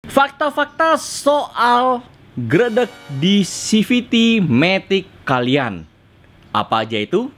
Fakta-fakta soal gredek di CVT Matic kalian. Apa aja itu?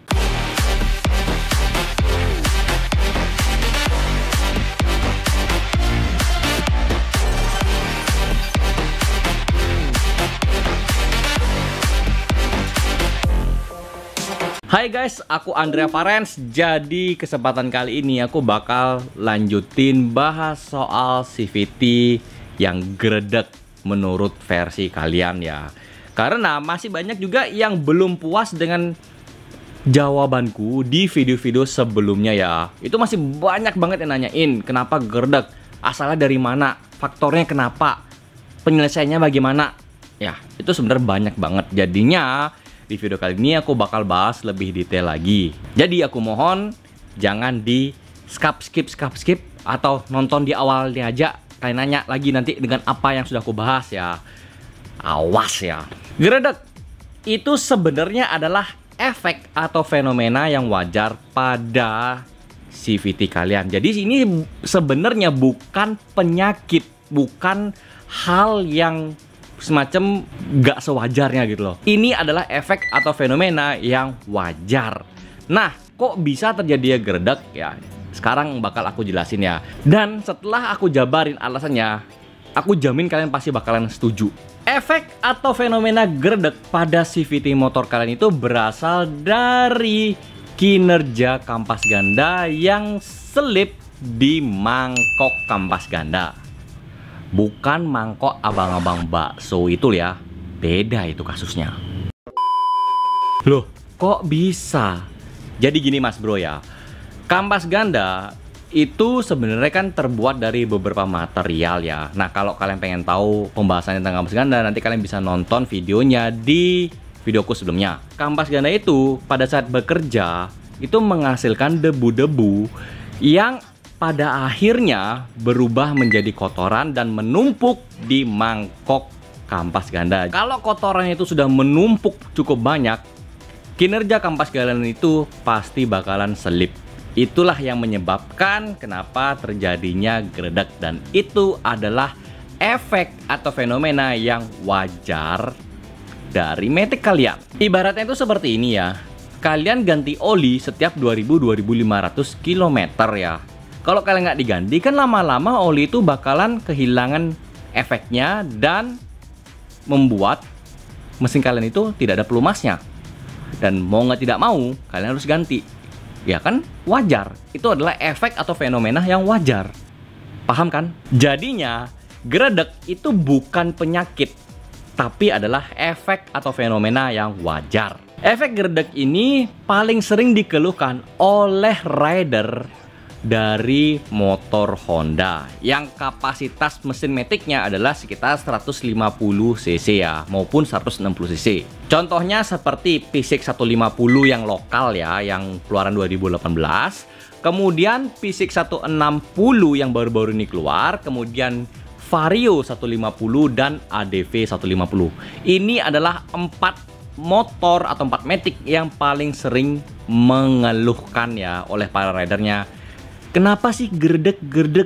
Hai guys, aku Andrea Farens. Jadi kesempatan kali ini aku bakal lanjutin bahas soal CVT yang gredek menurut versi kalian ya. Karena masih banyak juga yang belum puas dengan jawabanku di video-video sebelumnya ya. Itu masih banyak banget yang nanyain kenapa gredek, asalnya dari mana, faktornya kenapa, penyelesaiannya bagaimana. Ya, itu sebenarnya banyak banget. Jadinya di video kali ini aku bakal bahas lebih detail lagi. Jadi aku mohon jangan di skip atau nonton di awalnya aja. Kalian nanya lagi nanti dengan apa yang sudah aku bahas ya. Awas ya. Gredek itu sebenarnya adalah efek atau fenomena yang wajar pada CVT kalian. Jadi ini sebenarnya bukan penyakit, bukan hal yang semacam gak sewajarnya gitu loh. Ini adalah efek atau fenomena yang wajar. Nah, kok bisa terjadi gredek ya? Sekarang bakal aku jelasin ya. Dan setelah aku jabarin alasannya, aku jamin kalian pasti bakalan setuju. Efek atau fenomena gredek pada CVT motor kalian itu berasal dari kinerja kampas ganda yang selip di mangkok kampas ganda. Bukan mangkok abang-abang bakso itu ya. Beda itu kasusnya. Loh, kok bisa? Jadi gini mas bro ya. Kampas ganda itu sebenarnya kan terbuat dari beberapa material ya. Nah, kalau kalian pengen tahu pembahasannya tentang kampas ganda, nanti kalian bisa nonton videonya di videoku sebelumnya. Kampas ganda itu pada saat bekerja itu menghasilkan debu-debu yang pada akhirnya berubah menjadi kotoran dan menumpuk di mangkok kampas ganda. Kalau kotoran itu sudah menumpuk cukup banyak, kinerja kampas ganda itu pasti bakalan selip. Itulah yang menyebabkan kenapa terjadinya gredek, dan itu adalah efek atau fenomena yang wajar dari Matic kalian. Ibaratnya itu seperti ini ya. Kalian ganti oli setiap 2000-2500 km ya. Kalau kalian nggak diganti kan lama-lama oli itu bakalan kehilangan efeknya dan membuat mesin kalian itu tidak ada pelumasnya. Dan mau nggak tidak mau kalian harus ganti. Ya kan wajar. Itu adalah efek atau fenomena yang wajar. Paham kan? Jadinya gredek itu bukan penyakit, tapi adalah efek atau fenomena yang wajar. Efek gredek ini paling sering dikeluhkan oleh rider dari motor Honda yang kapasitas mesin Matic-nya adalah sekitar 150 cc ya, maupun 160 cc. Contohnya seperti P6 150 yang lokal ya, yang keluaran 2018. Kemudian P6 160 yang baru-baru ini keluar. Kemudian Vario 150 dan ADV 150. Ini adalah 4 motor atau 4 Matic yang paling sering mengeluhkan ya oleh para ridernya. Kenapa sih gredek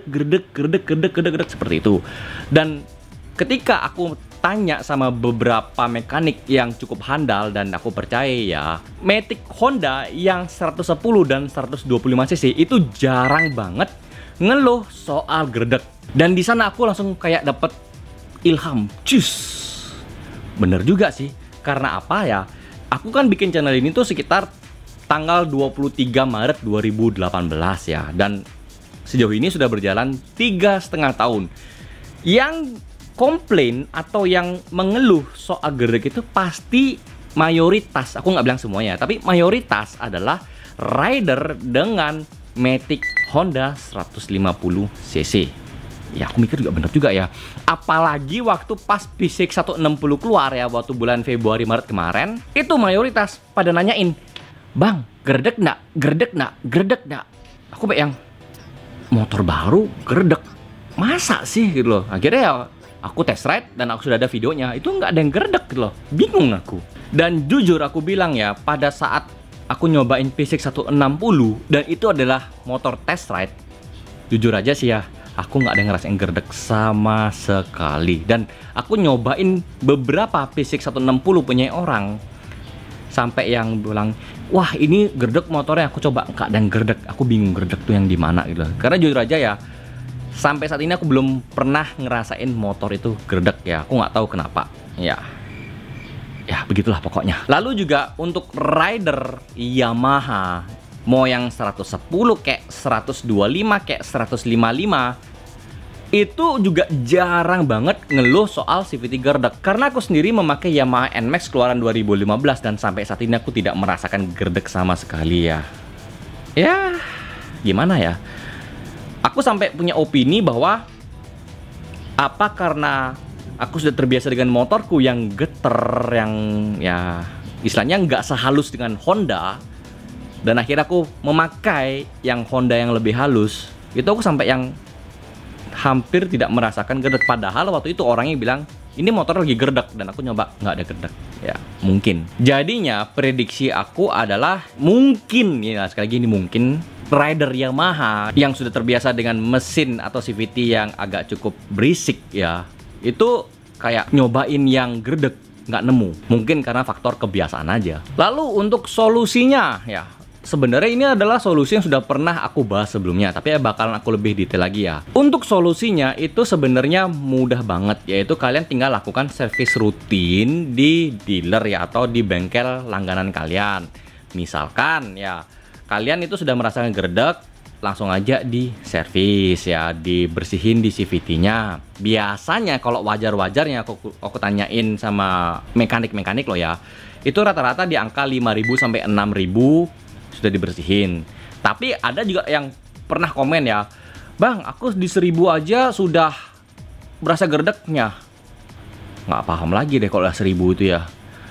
seperti itu? Dan ketika aku tanya sama beberapa mekanik yang cukup handal dan aku percaya ya, Matic Honda yang 110 dan 125 cc itu jarang banget ngeluh soal gredek. Dan di sana aku langsung kayak dapet ilham. Cus. Bener juga sih. Karena apa ya? Aku kan bikin channel ini tuh sekitar tanggal 23 Maret 2018 ya, dan sejauh ini sudah berjalan 3,5 tahun. Yang komplain atau yang mengeluh soal gredek itu pasti mayoritas, aku nggak bilang semuanya, tapi mayoritas adalah rider dengan Matic Honda 150 cc. Ya aku mikir juga bener juga ya. Apalagi waktu pas P6 160 keluar ya, waktu bulan Februari Maret kemarin, itu mayoritas pada nanyain, "Bang, gredek nggak? Gredek nggak?" Aku yang motor baru gredek, masa sih gitu loh. Akhirnya ya aku test ride dan aku sudah ada videonya, itu nggak ada yang gredek gitu loh. Bingung aku. Dan jujur aku bilang ya, pada saat aku nyobain P6 160 dan itu adalah motor test ride, jujur aja sih ya, aku nggak ada ngerasain gerdek sama sekali. Dan aku nyobain beberapa P6 160 punya orang, sampai yang bilang, wah ini gerdek motornya. Aku coba nggak ada yang gerdek, aku bingung gerdek tuh yang di mana gitu. Karena jujur aja ya, sampai saat ini aku belum pernah ngerasain motor itu gerdek ya. Aku nggak tahu kenapa ya. Ya begitulah pokoknya. Lalu juga untuk rider Yamaha, mau yang 110 kayak 125 kayak 155, itu juga jarang banget ngeluh soal CVT gerdek. Karena aku sendiri memakai Yamaha NMAX keluaran 2015 dan sampai saat ini aku tidak merasakan gerdek sama sekali ya. Ya, gimana ya? Aku sampai punya opini bahwa apa karena aku sudah terbiasa dengan motorku yang geter, yang ya istilahnya nggak sehalus dengan Honda, dan akhirnya aku memakai yang Honda yang lebih halus, itu aku sampai yang hampir tidak merasakan gerdek. Padahal waktu itu orangnya bilang ini motor lagi gerdek, dan aku nyoba nggak ada gerdek. Ya mungkin. Jadinya prediksi aku adalah mungkin ya, sekali lagi ini mungkin, rider Yamaha yang sudah terbiasa dengan mesin atau CVT yang agak cukup berisik ya, itu kayak nyobain yang gerdek nggak nemu. Mungkin karena faktor kebiasaan aja. Lalu untuk solusinya ya, sebenarnya ini adalah solusi yang sudah pernah aku bahas sebelumnya, tapi ya bakalan aku lebih detail lagi ya. Untuk solusinya itu sebenarnya mudah banget, yaitu kalian tinggal lakukan servis rutin di dealer ya, atau di bengkel langganan kalian. Misalkan ya, kalian itu sudah merasakan gerdek, langsung aja di servis ya, dibersihin di CVT-nya. Biasanya kalau wajar-wajarnya aku tanyain sama mekanik-mekanik loh ya, itu rata-rata di angka 5.000 sampai 6.000 sudah dibersihin. Tapi ada juga yang pernah komen ya, bang aku di 1.000 aja sudah berasa gerdeknya. Nggak paham lagi deh kalau udah 1.000 itu ya.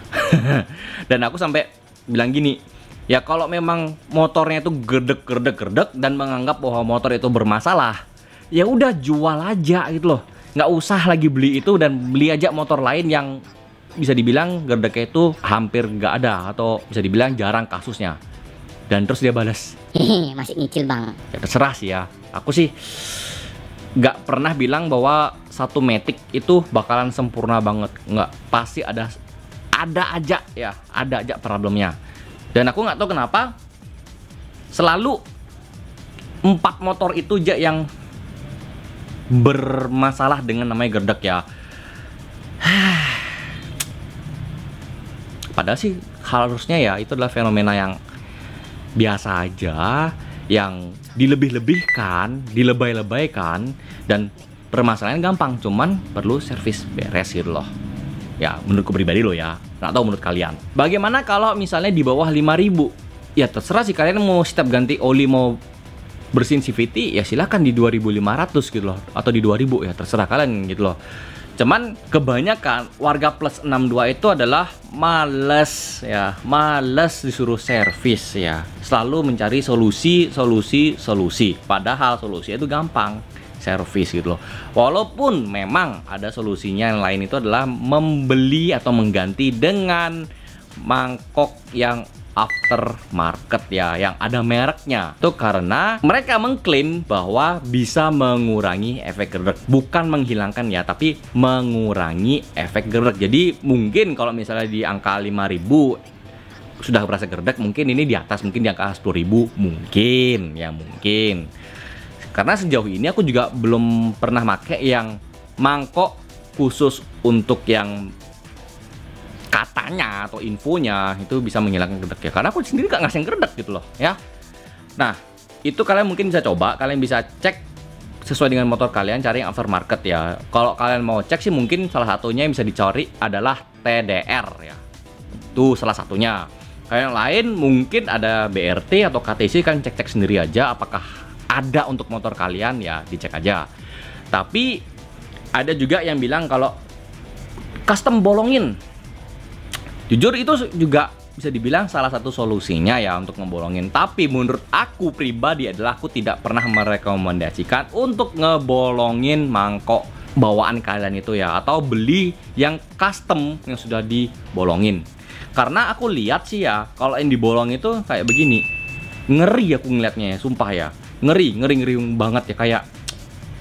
Dan aku sampai bilang gini, ya kalau memang motornya itu gerdek dan menganggap bahwa motor itu bermasalah, ya udah jual aja gitu loh. Nggak usah lagi beli itu, dan beli aja motor lain yang bisa dibilang gerdeknya itu hampir nggak ada, atau bisa dibilang jarang kasusnya. Dan terus dia balas, masih nyicil bang. Ya terserah sih ya. Aku sih nggak pernah bilang bahwa satu Matic itu bakalan sempurna banget. Nggak, pasti ada aja ya, ada aja problemnya. Dan aku nggak tahu kenapa selalu 4 motor itu aja yang bermasalah dengan namanya gerdek ya. Padahal sih harusnya ya itu adalah fenomena yang biasa aja, yang dilebih-lebihkan, dilebay-lebaykan, dan permasalahan gampang, cuman perlu servis beres gitu loh. Ya menurutku pribadi loh ya, nggak tahu menurut kalian. Bagaimana kalau misalnya di bawah 5.000? Ya terserah sih, kalian mau setiap ganti oli, mau bersihin CVT, ya silahkan di 2.500 gitu loh, atau di 2.000 ya terserah kalian gitu loh. Cuman kebanyakan warga plus 62 itu adalah males ya, males disuruh servis ya, selalu mencari solusi. Padahal solusi itu gampang, servis gitu loh. Walaupun memang ada solusinya yang lain, itu adalah membeli atau mengganti dengan mangkok yang aftermarket ya, yang ada mereknya. Itu karena mereka mengklaim bahwa bisa mengurangi efek gerdek, bukan menghilangkan ya, tapi mengurangi efek gerdek. Jadi mungkin kalau misalnya di angka 5.000 sudah berasa gerdek, mungkin ini di atas, mungkin di angka 10.000 mungkin ya, mungkin. Karena sejauh ini aku juga belum pernah pakai yang mangkok khusus untuk yang katanya atau infonya itu bisa menghilangkan gerdek ya, karena aku sendiri gak ngerasain gerdek gitu loh ya. Nah itu kalian mungkin bisa coba, kalian bisa cek sesuai dengan motor kalian, cari yang aftermarket ya. Kalau kalian mau cek sih mungkin salah satunya yang bisa dicari adalah TDR ya, itu salah satunya. Kalian lain mungkin ada BRT atau KTC, kalian cek-cek sendiri aja apakah ada untuk motor kalian ya, dicek aja. Tapi ada juga yang bilang kalau custom bolongin. Jujur itu juga bisa dibilang salah satu solusinya ya untuk ngebolongin. Tapi menurut aku pribadi adalah aku tidak pernah merekomendasikan untuk ngebolongin mangkok bawaan kalian itu ya, atau beli yang custom yang sudah dibolongin. Karena aku lihat sih ya, kalau yang dibolong itu kayak begini, ngeri aku ngeliatnya ya, sumpah ya, ngeri banget ya, kayak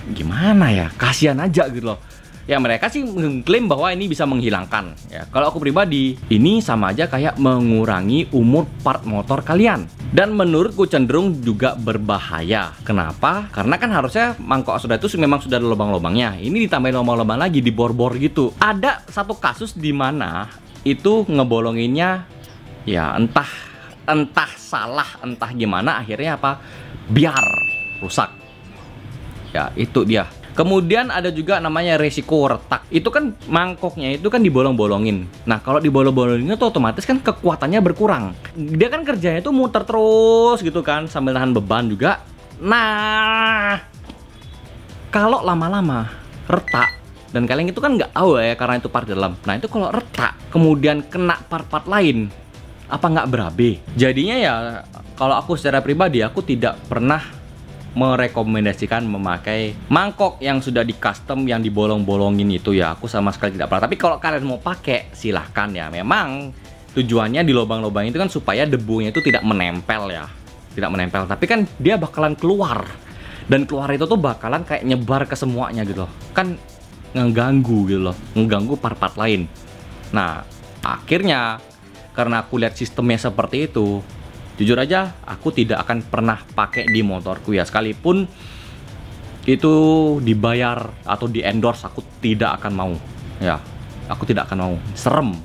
gimana ya, kasihan aja gitu loh. Ya mereka sih mengklaim bahwa ini bisa menghilangkan. Ya, kalau aku pribadi, ini sama aja kayak mengurangi umur part motor kalian. Dan menurutku cenderung juga berbahaya. Kenapa? Karena kan harusnya mangkok soda itu memang sudah ada lubang-lubangnya. Ini ditambahin lubang-lubang lagi, dibor-bor gitu. Ada satu kasus di mana itu ngebolonginnya ya entah salah, entah gimana, akhirnya apa? Biar rusak. Ya, itu dia. Kemudian ada juga namanya resiko retak. Itu kan mangkoknya itu kan dibolong-bolongin. Nah, kalau dibolong-bolongin itu otomatis kan kekuatannya berkurang. Dia kan kerjanya itu muter terus gitu kan, sambil nahan beban juga. Nah, kalau lama-lama retak, dan kalian itu kan nggak tahu ya karena itu part dalam. Nah, itu kalau retak, kemudian kena part-part lain, apa nggak berabe? Jadinya ya, kalau aku secara pribadi, aku tidak pernah merekomendasikan memakai mangkok yang sudah di custom yang dibolong-bolongin itu ya. Aku sama sekali tidak pernah. Tapi kalau kalian mau pakai, silahkan ya. Memang tujuannya di lubang-lubang itu kan supaya debunya itu tidak menempel ya, tidak menempel. Tapi kan dia bakalan keluar, dan keluar itu tuh bakalan kayak nyebar ke semuanya gitu loh. Kan ngeganggu gitu loh, ngeganggu part-part lain. Nah, akhirnya karena aku lihat sistemnya seperti itu, jujur aja, aku tidak akan pernah pakai di motorku ya. Sekalipun itu dibayar atau di endorse, aku tidak akan mau. Ya, aku tidak akan mau. Serem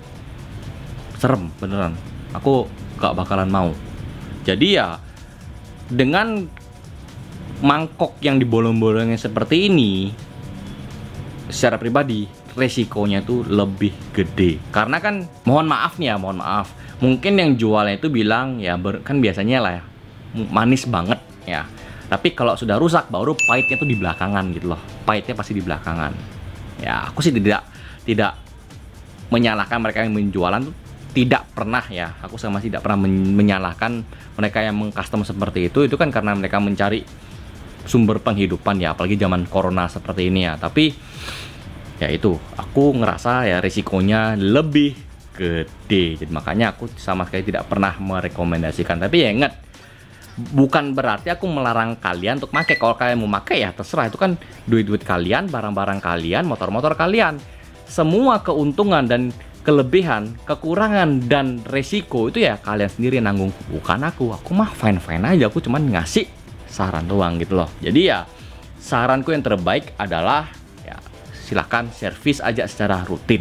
beneran. Aku gak bakalan mau. Jadi ya, dengan mangkok yang dibolong-bolongnya seperti ini, secara pribadi resikonya tuh lebih gede. Karena kan, mohon maaf nih ya, mohon maaf, mungkin yang jualnya itu bilang ya kan biasanya lah ya manis banget ya. Tapi kalau sudah rusak baru pahitnya tuh di belakangan gitu loh. Pahitnya pasti di belakangan. Ya, aku sih tidak menyalahkan mereka yang menjualan tuh, tidak pernah ya. Aku sama tidak pernah menyalahkan mereka yang mengcustom seperti itu. Itu kan karena mereka mencari sumber penghidupan ya, apalagi zaman corona seperti ini ya. Tapi ya itu, aku ngerasa ya risikonya lebih gede. Jadi makanya aku sama sekali tidak pernah merekomendasikan. Tapi ya ingat, bukan berarti aku melarang kalian untuk pakai. Kalau kalian mau pakai ya terserah, itu kan duit-duit kalian, barang-barang kalian, motor-motor kalian. Semua keuntungan dan kelebihan, kekurangan dan resiko itu ya kalian sendiri nanggung, bukan aku. Aku mah fine-fine aja, aku cuman ngasih saran doang gitu loh. Jadi ya saranku yang terbaik adalah ya silahkan servis aja secara rutin.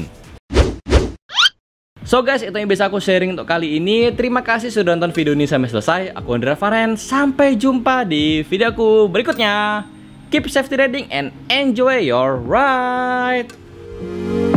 So guys, itu yang bisa aku sharing untuk kali ini. Terima kasih sudah nonton video ini sampai selesai. Aku Andrea Farens. Sampai jumpa di videoku berikutnya. Keep safety riding and enjoy your ride.